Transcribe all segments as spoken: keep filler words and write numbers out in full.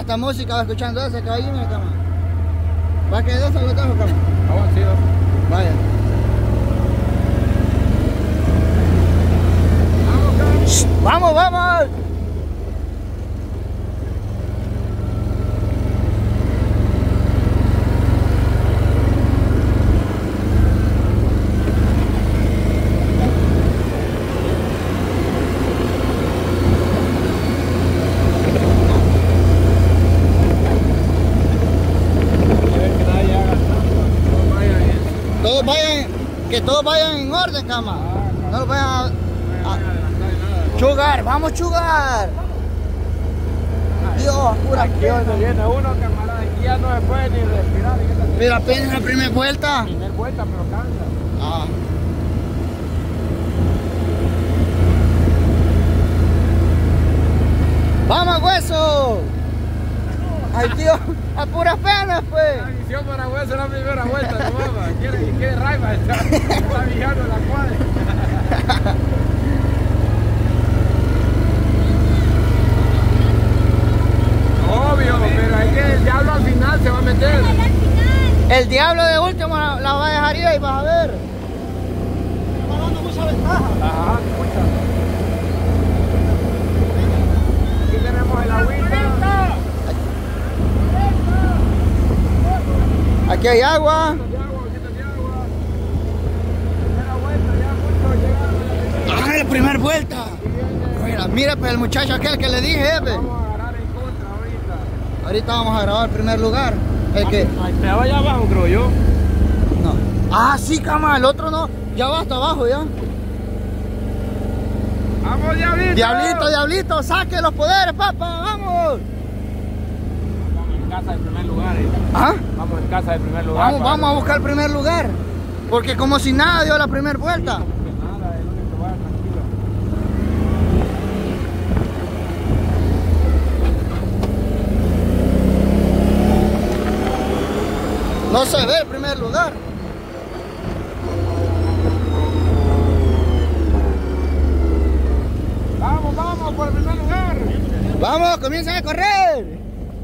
esta música, va escuchando ese caballín, mi cama. ¿Va a quedar eso lo trajo, cama? Vamos, sí, vaya. ¡Vamos, vamos! Todos vayan, que todos vayan en orden, cama. No los vayan a... a chugar, vamos chugar. Dios, pura aquí donde viene uno, camarada, aquí ya no se puede ni respirar. Pero apenas la primera vuelta. Primera vuelta, pero cansa. Ah. ¡Vamos, hueso! ¡Ay, tío! ¡A puras penas, pues! La misión para hueso la primera vuelta, no mamá. Quiere y quiere raiva, está, está vigando la cuadra. Obvio, pero hay que el diablo al final se va a meter. El diablo de último la, la va a dejar ir y vas a ver. Está dando mucha ventaja. Ajá, mucha. Aquí tenemos el agüita. Aquí hay agua. ¡Ah, la primera vuelta! Mira, mira, pues el muchacho aquel que le dije, jefe. Vamos a agarrar en contra ahorita. Ahorita vamos a grabar el primer lugar. ¿El que? Estaba allá abajo, creo yo. No. Ah, sí, cama, el otro no. Ya va hasta abajo, ya. ¡Vamos, diablito! Diablito, diablito, saque los poderes, papá, vamos. Vamos en casa del primer lugar. ¿eh? ¿Ah? Vamos en casa del primer lugar. Vamos, vamos a buscar el primer lugar. Porque como si nada dio la primera vuelta. Sí, como que nada, es lo único que va, tranquilo. No se ve el primer lugar. Vamos, vamos, por el primer lugar. Vamos, comiencen a correr.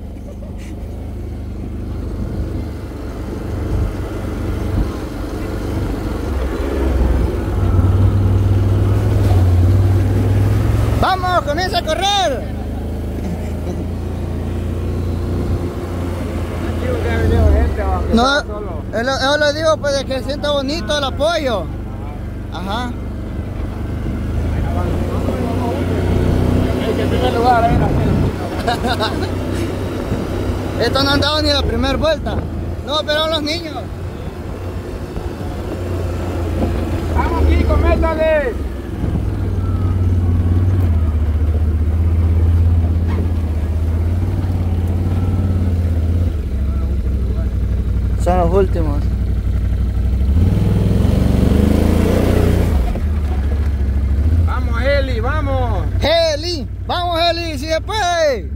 Vamos, comienza a correr. No, yo lo digo pues de que sienta bonito el apoyo. Ajá. El primer lugar era. Esto no han dado ni la primera vuelta. No, pero los niños. Vamos, Kiko, métale. Son los últimos. Vamos, Eli, vamos. Heli, vamos Heli, si se puede.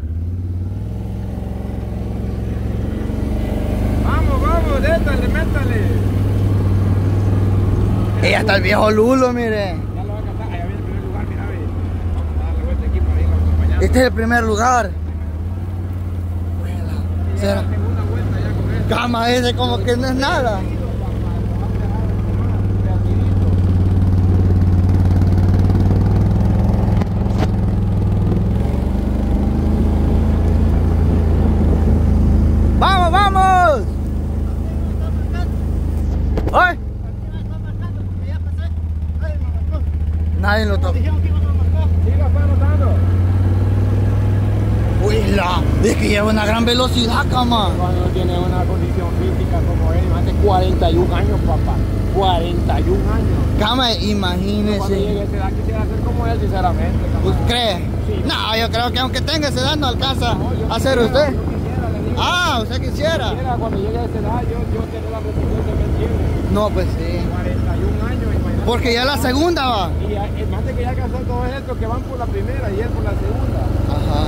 Vamos, vamos, détale, métale. Y hasta el viejo Lulo, mire. Ya lo va a cantar. Allá viene el primer lugar, mira, ve. Vamos a darle vuelta aquí para irlo acompañando. Este es el primer lugar. Sí, ¿Será? ya la segunda vuelta ya con esto. Cama ese como que no es nada. ¡Vamos, vamos! ¡Ay! Nadie lo tocó. Sí, lo está anotando. Uy, la, es que lleva una gran velocidad, cama. Cuando tiene una condición física como él, hace cuarenta y un años, papá. cuarenta y un años. Cama, Cuando imagínese. llegue a esa edad quisiera ser como él, sinceramente. ¿Usted camarada. cree? Sí. No, yo creo que aunque tenga esa edad no alcanza No, yo a ser quisiera, usted. yo quisiera, le digo. Ah, usted quisiera. Quisiera, cuando llegue a esa edad, yo, yo tengo la resistencia que él tiene. No, pues sí. cuarenta y un años, imagínate. Porque ya la segunda va. Y más de que ya alcanzó todos estos que van por la primera y él por la segunda. Ajá.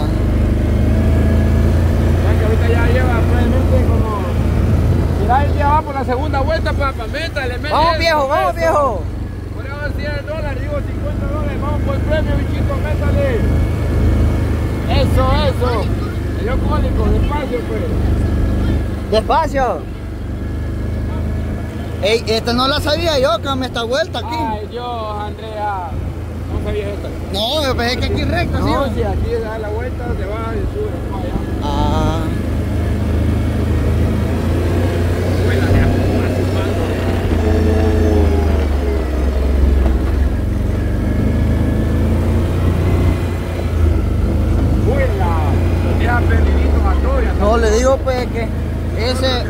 Ya que ahorita ya lleva probablemente como... Mira, él ya va por la segunda vuelta, papá, métale, métale. Vamos viejo, vamos viejo. Por eso cien dólares, digo cincuenta dólares, vamos por el premio, bichito, métale. Eso, eso. Me dio cólico, despacio pues. Despacio. Ey, esta no la sabía yo, Cama, esta vuelta aquí. Ay Dios, Andrea. No sabías esta. No, yo pensé que aquí recta, ¿sí? No, si aquí da la vuelta, se va y sube para allá. Ah. Vuela de agua, vuela. Los deja perdiditos a todos. No, le digo pues que ese...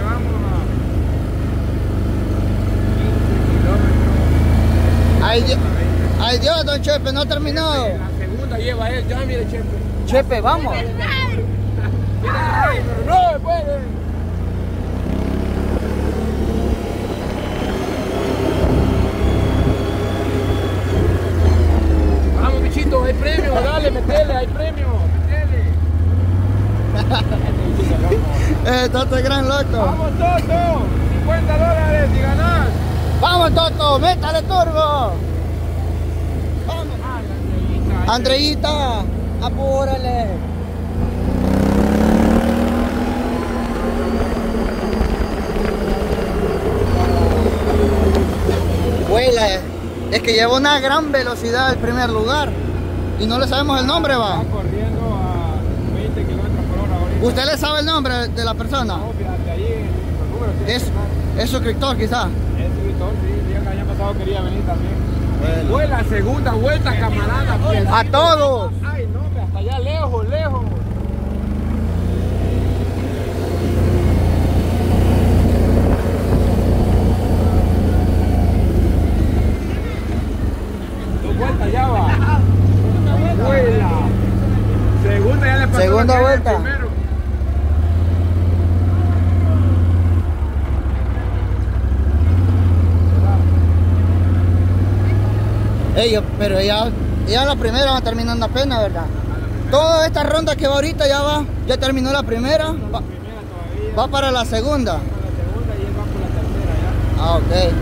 Ay, Dios, ay Dios, don Chepe, no terminó. La segunda lleva él, ya mire Chepe. Chepe, vamos. Pero no puede. Vamos bichito, hay premio, dale, metele, hay premio, metele. Eh, Toto es gran loco. Vamos Toto, cincuenta dólares y ganás. Vamos Toto, métale turbo. Vamos. Ah, Andreita, apúrale. Vuela, es que lleva una gran velocidad el primer lugar y no le sabemos el nombre, va. Está corriendo a veinte kilómetros por hora ahorita. ¿Usted le sabe el nombre de la persona? No, fíjate, ahí en los números. Es, es suscriptor quizás. Es suscriptor, sí, el año pasado quería venir también. Bueno. Fue la segunda vuelta, camarada. Pues. A todos. Ay, no, hombre, hasta allá lejos, lejos. Dos vueltas ya va. Vuela. Segunda ya le pasó. Segunda la vuelta. Primero. Ellos, pero ya, ya la primera va terminando apenas, ¿verdad? Toda esta ronda que va ahorita ya va, ya terminó la primera, va, Primera todavía. va para la segunda. Por la segunda y él va por la tercera ya. Ah, ok.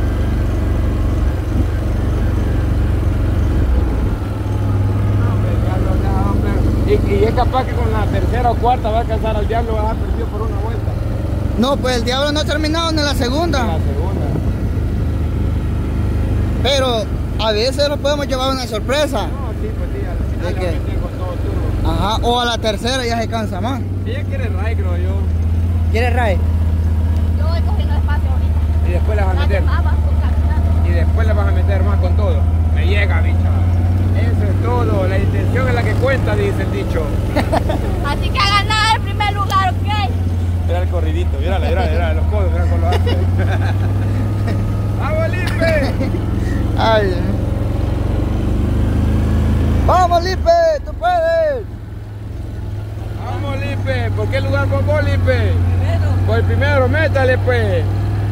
Y, y es capaz que con la tercera o cuarta va a alcanzar al diablo, va a haber perdido por una vuelta. No, pues el diablo no ha terminado ni la segunda. La segunda. Pero a veces lo podemos llevar una sorpresa. No, sí, pues sí, al final ¿De le va qué? a meter con todo turbo. Ajá, o a la tercera ya se cansa más. Ella quiere ray, creo yo. ¿Quieres Ray? Yo voy cogiendo espacio ahorita. Y después le vas a Las meter. demás van caminando. Y después le vas a meter más con todo. Me llega, bicha. Eso es todo. La intención es la que cuenta, dice el dicho. Así que a ganar el primer lugar, ¿ok? Mira el corridito, mírala, mírala, mírala, los codos, mira cómo lo hace. ¡Vamos, Lipe! Ay. Vamos, Lipe, tú puedes. Vamos, Lipe. ¿Por qué lugar vos, vos, Lipe? Primero. Por el primero, métale, pues.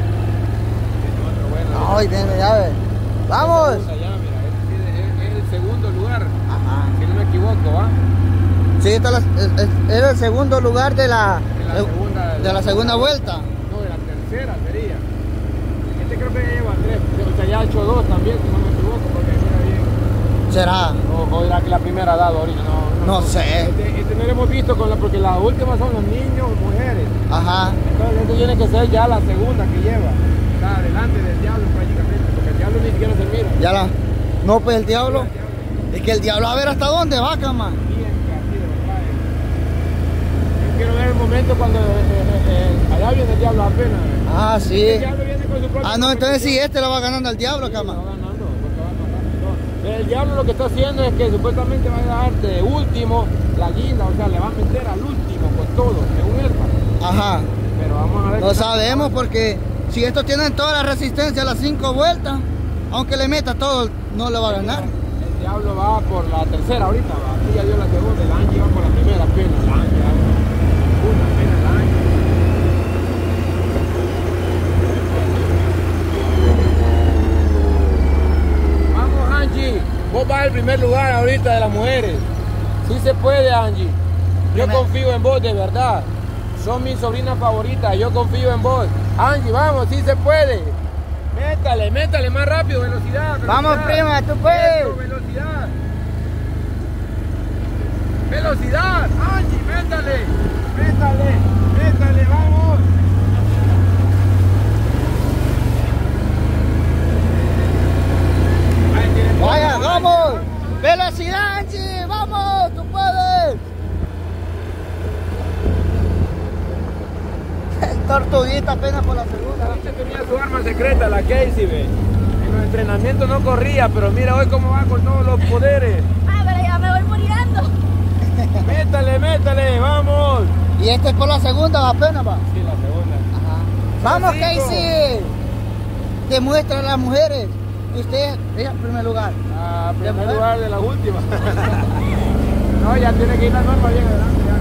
Ay, déjame ya ver. Vamos. Allá, mira, es, es, es el segundo lugar, Ajá. si no me equivoco, ¿va? Sí, esta es la- es, es- era el segundo lugar de la, De la de, segunda, de la segunda vuelta. No, de la tercera sería. Este creo que ya lleva tres, o sea, ya ha hecho dos también, si no me equivoco, porque mira bien. ¿Será? O, o era que la primera ha dado ahorita, no. No sé. Este, este no lo hemos visto, con la, porque las últimas son los niños y mujeres. Ajá. Entonces esto tiene que ser ya la segunda que lleva. Está delante del diablo prácticamente, porque el diablo ni siquiera se mira. Ya la. No, pues el diablo. Es que el diablo a ver hasta dónde va, cama. Bien, así de verdad. eh. Yo quiero ver el momento cuando eh, eh, eh, allá viene el diablo apenas. Ah, sí. El diablo viene con su propio Ah, no, entonces sí, competidor. este lo va ganando el diablo, Sí, cama. va ganando, porque va ganando. Pero el diablo lo que está haciendo es que supuestamente va a darte de último la guinda, o sea, le va a meter al último con todo, según él. pa. Ajá. Pero vamos a ver. No qué tal. sabemos porque si estos tienen toda la resistencia a las cinco vueltas, aunque le meta todo, no le va a ganar. El diablo va por la tercera ahorita, va. Aquí ya dio la segunda, el Angie va por la primera apenas. El Angie va una apenas el Angie. Vamos, Angie. Vos vas al primer lugar ahorita de las mujeres. Sí se puede, Angie. Yo Dime. confío en vos, de verdad. Son mis sobrinas favoritas, yo confío en vos. Angie, vamos, sí se puede. Métale, métale más rápido, velocidad. velocidad. Vamos, prima, tú puedes. Eso, velocidad. Velocidad, Angie, métale. Métale, métale, vamos. Ahí tiene- Vaya, vamos. Velocidad, Angie. Vamos, tú puedes. El tortuguita apenas por la segunda. Esta tenía su arma secreta, la Casey, ve. En los entrenamientos no corría, pero mira hoy cómo va con todos los poderes. Ah, pero ya me voy muriendo. Métale, métale, vamos. Y este es por la segunda, apenas va. Sí, la segunda. Ajá. Vamos, Cinco. Casey. Demuestra a las mujeres que usted es el primer lugar. Ah, ¿De primer mujer? lugar de las últimas. No, ya tiene que ir la norma bien adelante. Ya.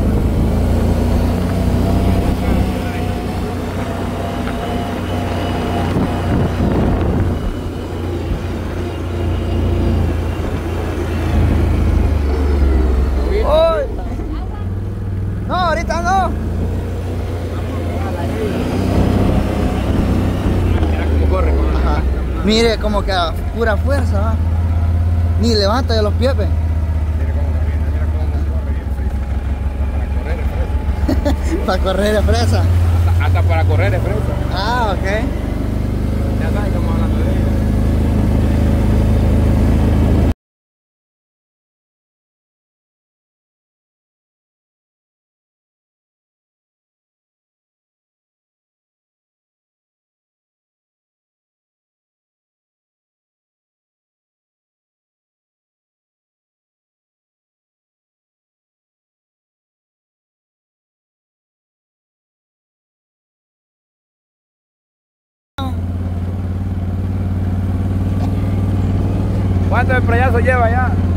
Uy. No, ahorita no. Mira cómo corre con la- Ajá. Mire como que a pura fuerza, ¿va? Ni levanta de los pies, ve. Mira cómo camina, mira cómo corre bien fresa. Hasta para correr es fresa. Para correr de fresa. Hasta, hasta para correr es fresa. Ah, ok. Ya sabes cómo hablando de ella. ¿Cuánto empreyazo lleva ya?